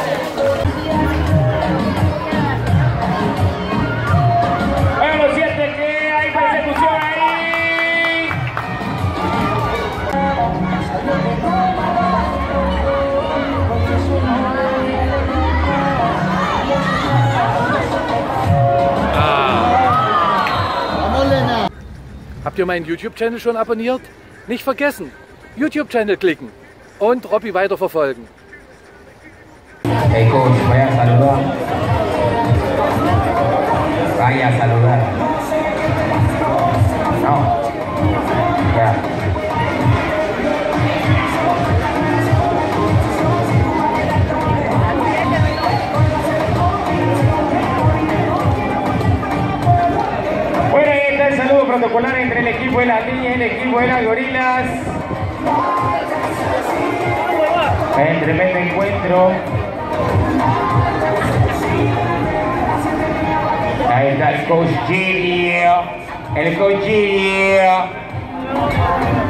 Bueno, lo cierto es que hay persecución ahí. Habt ihr meinen YouTube-Channel schon abonniert? Nicht vergessen, YouTube-Channel klicken und Robby weiterverfolgen. Hey Coach, vaya a saludar. Vaya a saludar. No. Ya. Bueno, ahí está el saludo protocolar entre el equipo de las niñas y el equipo de las gorilas. El tremendo encuentro. Ahí está el coach Gilio. El coach Gilio.